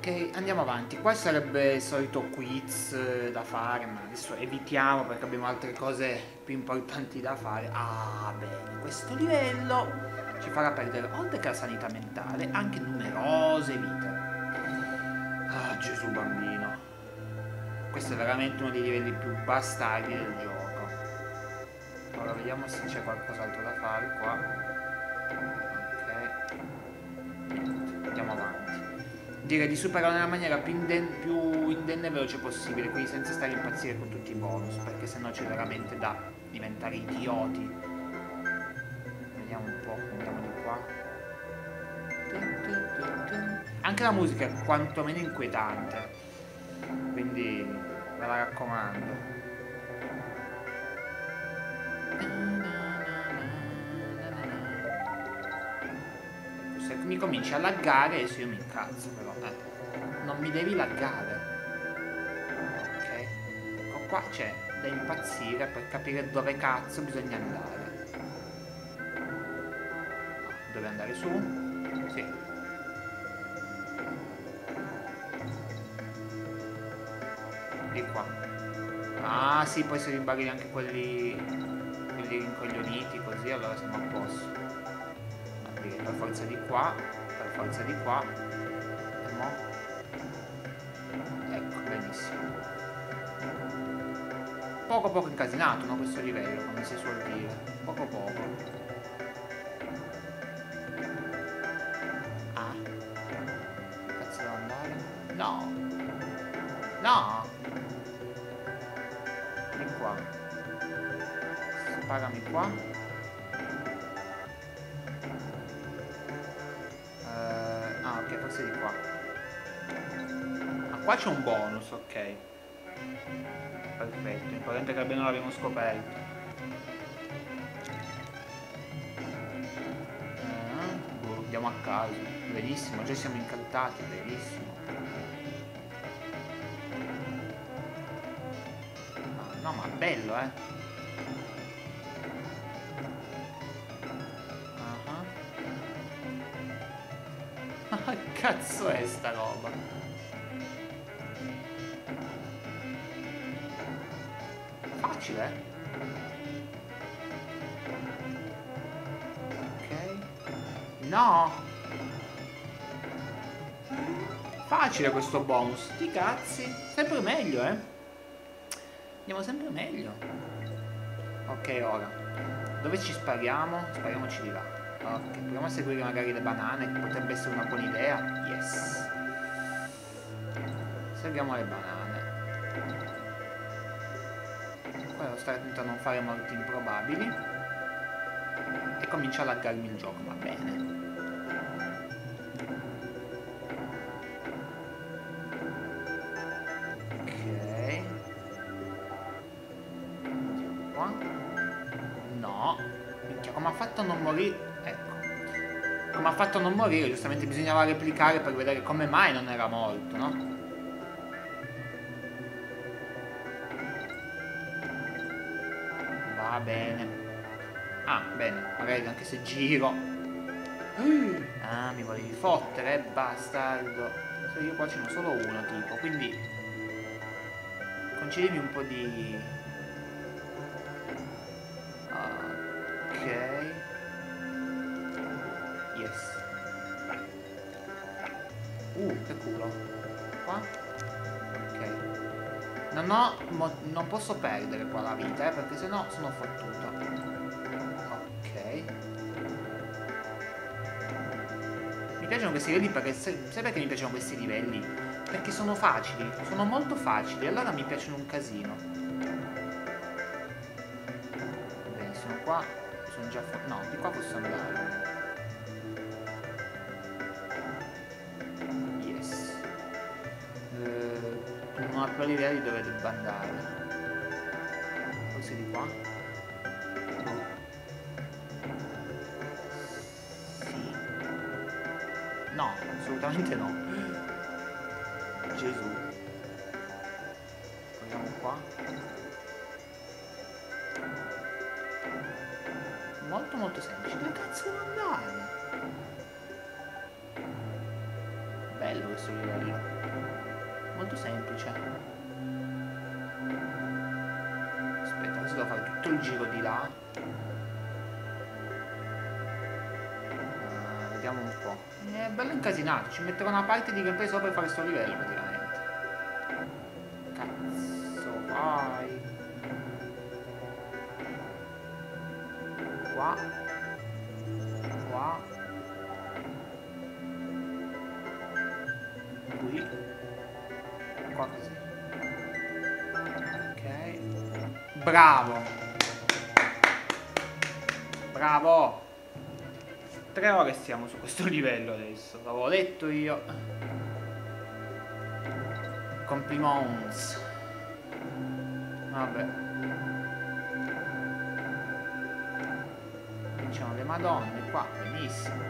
Ok, andiamo avanti. Qua sarebbe il solito quiz da fare, ma adesso evitiamo perché abbiamo altre cose più importanti da fare. Ah, bene, questo livello ci farà perdere, oltre che la sanità mentale, anche numerose vite. Ah, Gesù bambino. Questo è veramente uno dei livelli più bastardi del gioco. Ora vediamo se c'è qualcos'altro da fare qua. Ok. Andiamo avanti. Direi di superare nella maniera più indenne e veloce possibile, quindi senza stare a impazzire con tutti i bonus, perché sennò c'è veramente da diventare idioti. Vediamo un po', andiamo di qua. Anche la musica è quantomeno inquietante, quindi ve la raccomando. Se mi cominci a laggare adesso io mi incazzo però, non mi devi laggare. Ok, ecco qua c'è da impazzire per capire dove cazzo bisogna andare. Dove andare su? Sì. Di qua. Ah sì, poi se rimbagli anche quelli rincoglioniti così allora siamo a posto. Per forza di qua, per forza di qua. E mo? Ecco, benissimo. Poco poco incasinato, no, questo livello, come si suol dire. Poco poco. Ah. Cazzo devo andare? No. No. Di qua. Sparami qua. Ok, forse di qua. Ah, qua c'è un bonus, ok. Perfetto, l'importante è che almeno l'abbiamo scoperto. Andiamo a caso. Benissimo, già siamo incantati, benissimo. No, ma bello, eh. Ma che cazzo è sta roba? Facile, eh? Ok. No! Facile questo bonus, sti cazzi. Sempre meglio, eh? Andiamo sempre meglio. Ok, ora. Dove ci spariamo? Spariamoci di là. Ok, proviamo a seguire magari le banane, che potrebbe essere una buona idea. Yes. Seguiamo le banane. Poi devo stare attento a non fare morti improbabili. E comincia a laggarmi il gioco, va bene. Ok. Andiamo qua. No. Minchia, come ha fatto a non morire? Ecco. Come ha fatto a non morire, giustamente bisognava replicare per vedere come mai non era morto, no? Va bene. Ah, bene, magari anche se giro. Ah, mi volevi fottere, bastardo. Se io qua ce n'ho solo uno, tipo, quindi concedimi un po' di... Ok. Yes. Che culo. Qua? Ok. Non posso perdere qua la vita, perché sennò sono fottuto. Ok. Mi piacciono questi livelli perché... Sai perché mi piacciono questi livelli? Perché sono facili, sono molto facili, allora mi piacciono un casino. Benissimo, qua sono già... No, di qua posso andare. Yes. Non ho ancora l'idea di dove debba andare. Forse di qua? Sì. No, assolutamente no. Gesù. Proviamo qua. Molto molto semplice. Dove cazzo devo andare? bello questo livello. Molto semplice. Aspetta, adesso devo fare tutto il giro di là. Vediamo un po'. È bello incasinato, ci metterò una parte di gameplay solo per fare questo livello praticamente. Cazzo, vai. Qua. Qua. Qui. Qua così. Ok. Bravo. Bravo. 3 ore stiamo su questo livello adesso. L'avevo detto io. Compliments. Vabbè. C'erano le madonne qua, benissimo.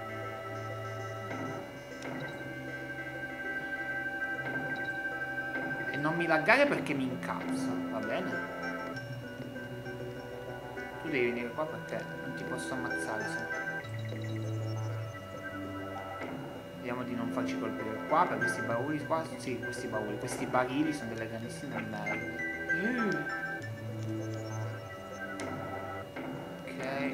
E non mi laggare perché mi incazzo, va bene? Tu devi venire qua perché non ti posso ammazzare se no. Vediamo di non farci colpire qua per questi bauli qua. Sì, questi bauli, questi barili sono delle grandissime merda. Ok.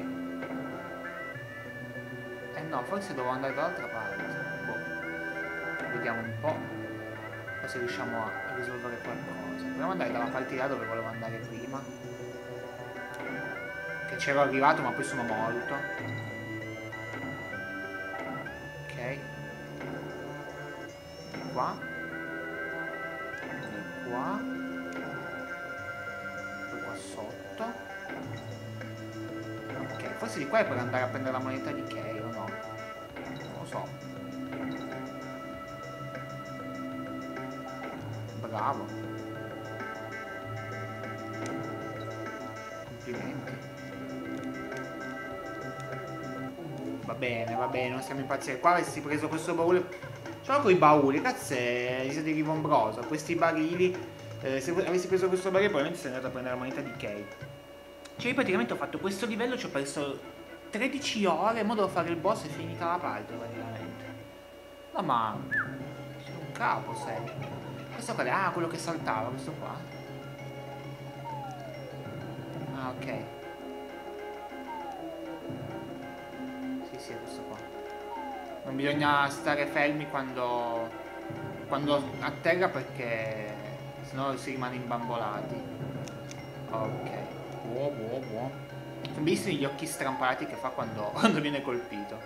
No, forse devo andare dall'altra parte. Boh. Vediamo un po'. Se riusciamo a risolvere qualcosa. Proviamo ad andare dalla parte di là dove volevo andare prima. Che c'ero arrivato ma poi sono morto. Ok. Di qua. Di qua. Poi qua sotto. Ok, forse di qua è per andare a prendere la moneta di Kay o no? Non lo so. Bravo. Complimenti. Va bene, non stiamo impazzendo. Qua avresti preso questo baule. Sono con i bauli, cazzo, siete rivombrosa. Questi barili. Se avessi preso questo barile probabilmente sei andato a prendere la moneta di Kay. Cioè io praticamente ho fatto questo livello, ci ho perso 13 ore, mo devo fare il boss e è finita la parte praticamente. No ma sei un capo sei. Questo qual è? Ah, quello che saltava, questo qua. Ah, ok. Sì, è questo qua. Non bisogna stare fermi quando atterra perché sennò si rimane imbambolati. Ok. Buono. Sono bellissimi gli occhi strampati che fa quando viene colpito.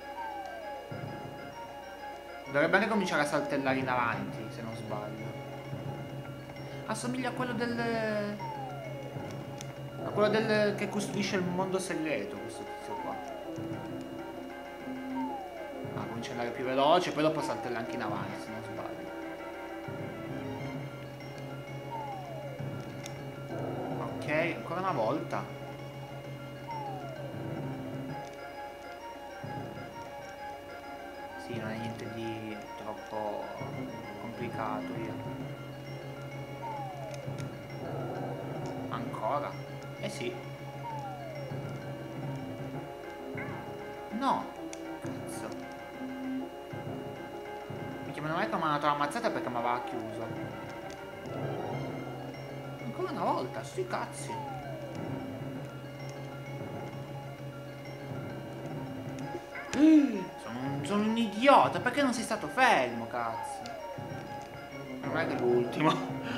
Dovrebbe anche cominciare a saltellare in avanti, se non sbaglio. Assomiglia a quello del... che costruisce il mondo segreto, questo tizio qua. Ah, comincia ad andare più veloce, poi dopo saltella anche in avanti, se non sbaglio. Ok, ancora una volta. Sì, non è niente di troppo complicato io. Ancora? Eh sì. No. Cazzo. Mi chiamano mai che mi hanno dato l'ammazzata perché mi aveva chiuso. Ancora una volta, sti cazzi. Sono un idiota, perché non sei stato fermo, cazzo? Non è che l'ultimo.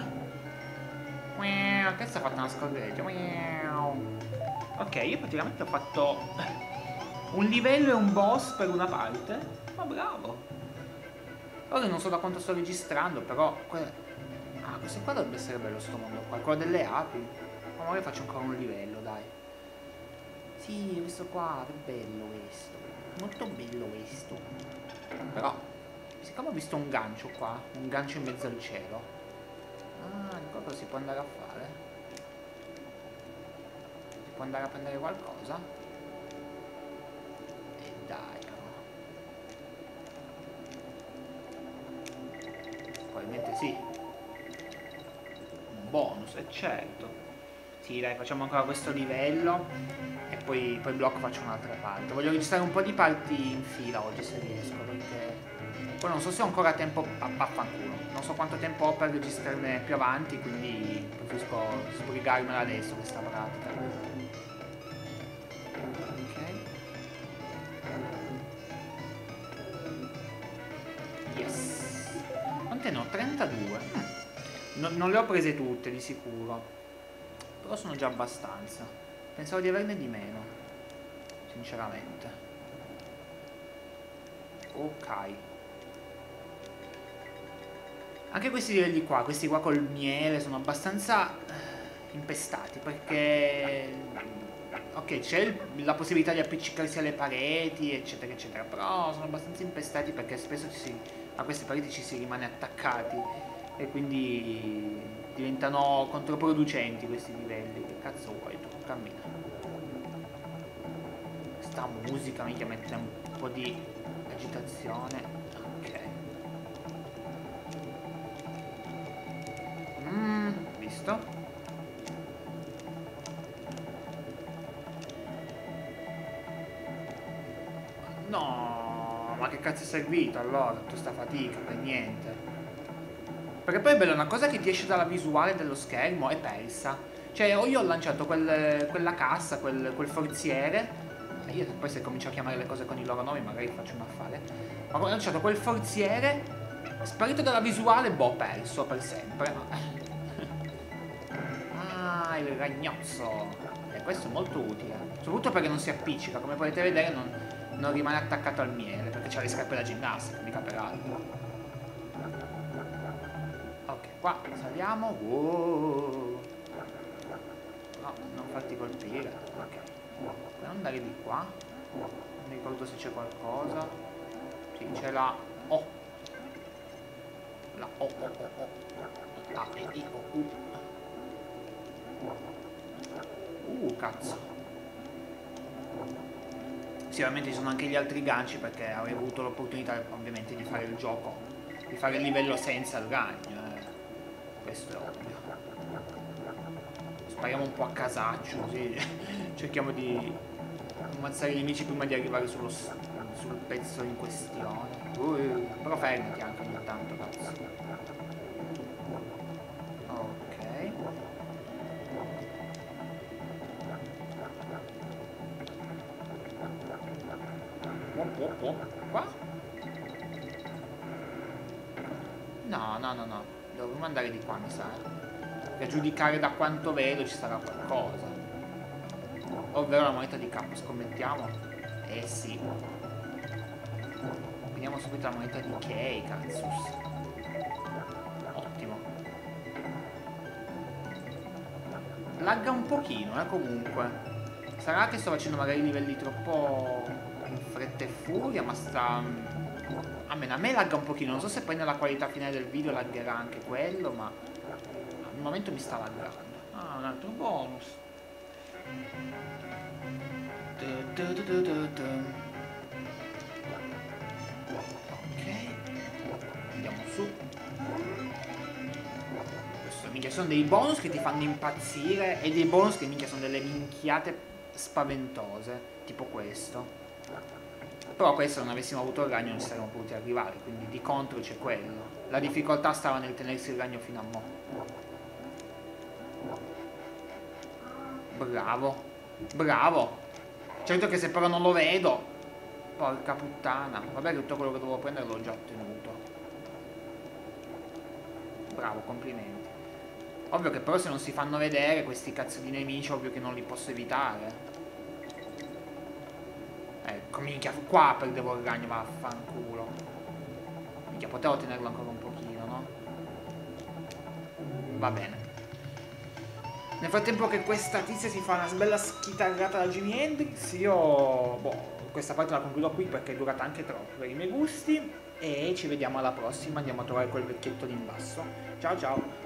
Che sta fatto una scorreggia. Ok, io praticamente ho fatto un livello e un boss per una parte. Ma bravo. Ora non so da quanto sto registrando, però ah, questo qua dovrebbe essere bello sto mondo qua. Quello delle api. Ma magari faccio ancora un livello, dai. Sì, questo qua, che bello questo. Molto bello questo. Però, siccome ho visto un gancio qua, un gancio in mezzo al cielo. Ah, cosa si può andare a fare? Si può andare a prendere qualcosa? E dai, però. Probabilmente sì. Un bonus, è certo. Sì, dai, facciamo ancora questo livello e poi blocco faccio un'altra parte. Voglio registrare un po' di parti in fila oggi se riesco, perché Poi non so se ho ancora tempo a vaffanculo. Non so quanto tempo ho per registrarne più avanti, quindi preferisco sbrigarmela adesso questa pratica. Ok. Yes. Quante ne ho? 32. Non le ho prese tutte di sicuro. Però sono già abbastanza. Pensavo di averne di meno. Sinceramente. Ok. Anche questi livelli qua, questi qua col miele, sono abbastanza impestati perché... Ok, c'è la possibilità di appiccicarsi alle pareti, eccetera, eccetera, però sono abbastanza impestati perché spesso a queste pareti ci si rimane attaccati e quindi diventano controproducenti questi livelli. Che cazzo vuoi tu? Cammina. Questa musica mica mette un po' di agitazione. Visto? No, ma che cazzo è servito allora tutta sta fatica per niente? Perché poi è bella, una cosa che ti esce dalla visuale dello schermo è persa. Cioè io ho lanciato quella cassa, quel forziere. Io poi se comincio a chiamare le cose con i loro nomi magari faccio un affare. Ma ho lanciato quel forziere, sparito dalla visuale, boh, perso per sempre. Ah, il ragnozzo. E questo è molto utile. Soprattutto perché non si appiccica. Come potete vedere non rimane attaccato al miele. Perché c'ha le scarpe da ginnastica, mica per altro. Ok, qua saliamo. Wow. No, non farti colpire. Ok. Puoi andare di qua. Non mi ricordo se c'è qualcosa. Sì, c'è la O. La O, O, O, O. A, E, I, O, U. Cazzo. Sicuramente ci sono anche gli altri ganci perché avrei avuto l'opportunità ovviamente di fare il gioco, di fare il livello senza il ragno. Questo è ovvio. Spariamo un po' a casaccio così cerchiamo di ammazzare i nemici prima di arrivare sul pezzo in questione. Però fermati anche ogni tanto, cazzo. Qua? No. Dovremmo andare di qua, mi sa. Per giudicare da quanto vedo ci sarà qualcosa. Ovvero la moneta di capo, scommettiamo? Eh sì. Vediamo subito la moneta di Kay, cazzus. Ottimo. Lagga un pochino, comunque. Sarà che sto facendo magari livelli troppo in fretta e furia, ma sta... A me lagga un pochino, non so se poi nella qualità finale del video laggerà anche quello, ma al momento mi sta laggando. Ah, un altro bonus. Ok, andiamo su. Questo, minchia, sono dei bonus che ti fanno impazzire e dei bonus che minchia sono delle minchiate spaventose, tipo questo. Però questo, se non avessimo avuto il ragno non ci saremmo potuti arrivare, quindi di contro c'è quello. La difficoltà stava nel tenersi il ragno fino a mo'. Bravo. Bravo. Certo che se però non lo vedo... Porca puttana. Vabbè che tutto quello che dovevo prendere l'ho già ottenuto. Bravo, complimenti. Ovvio che però se non si fanno vedere questi cazzo di nemici, ovvio che non li posso evitare. Ecco, minchia, qua perdevo il ragno, vaffanculo. Minchia, potevo tenerlo ancora un pochino, no? Va bene. Nel frattempo che questa tizia si fa una bella schitarrata da Jimi Hendrix, io... boh, questa parte la concludo qui perché è durata anche troppo per i miei gusti. E ci vediamo alla prossima, andiamo a trovare quel vecchietto lì in basso. Ciao ciao!